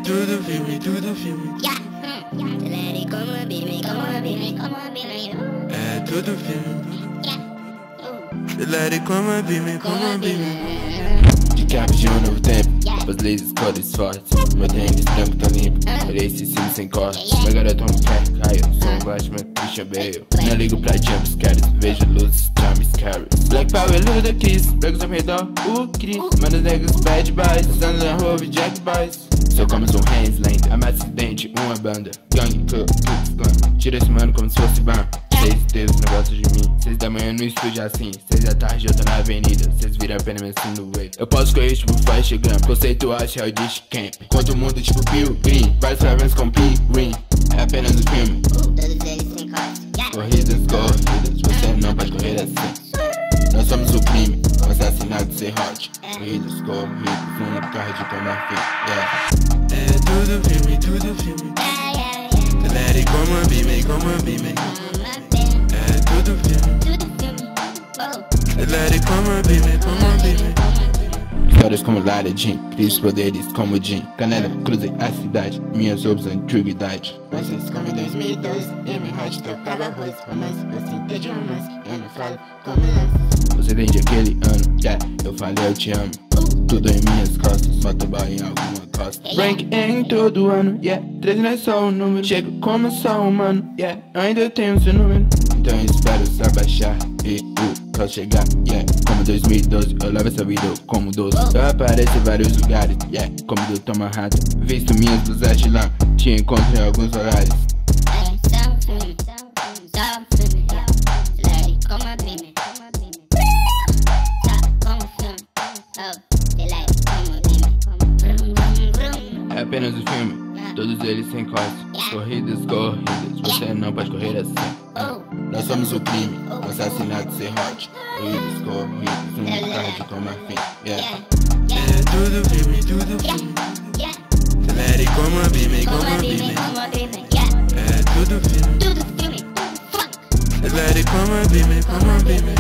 tudo filme, tudo filme. Acelere como a bimei, como a bimei, como a bimei. É tudo filme. Acelere como a bimei, como a bimei. De cap de um novo tempo, as lasers cores fortes. Meu tênis branco tá limpo, olhei esse cílio sem cortes. Meu garoto quer cair, sou um Batman, Christian Bale. Não ligo pra jumpscares, vejo luzes, charms, carrots. Black Power, Luda Kiss, pegos ao redor, o Chris. Manos negros, bad boys, usando na rua, Jack Boys. Sou como um Hans Lenda, ama acidente, uma banda. Gang, clan, tira esse mano como se fosse ban. 6 Deus não gostam de mim. 6 da manhã no estúdio assim, 6 da tarde eu tô na avenida. 6 vira pena me assim no way. Eu posso correr tipo Flash Gun, conceitual Shell Dish Camp. Contra o mundo tipo Bill Green, vários fragmentos com P-Green. É apenas um filme, Todos eles sem corte. corridas, você não pode correr assim. Nós somos o crime, um assassinato ser hot. Corridas, um carro de tomar fim, É tudo filme, tudo filme. Acelere como a bimei, como a bimei. É tudo filme. Acelere como a bimei, como a bimei. Histórias como Lara Jean, crise poderes como Jean. Canela, cruzei a cidade, minhas obras antiguidade. Vocês como em 2012, eu me rádio tocava arroz. Romance, eu sinto de romance, eu não falo como lance. Você vem de aquele ano, eu falei eu te amo. Tudo em minhas costas, motoboy em alguma costa. Rank em todo ano, 13 não é só um número. Chego como só humano, eu ainda tenho seu número. Então eu espero só baixar e o chegar, como 2012, eu levo essa vida como doce. Eu apareço em vários lugares, como do Toma Rata. Visto minhas blusas de lã, te encontro em alguns horários. É apenas um filme, todos eles sem corte. Corridas, você não pode correr assim. Nós somos o crime, um assassinato ser hot. Corridas, um carro de tomar fim, É tudo filme, tudo filme. Acelere como a bimei, como a bimei. É tudo filme. Acelere como a bimei, como a bimei.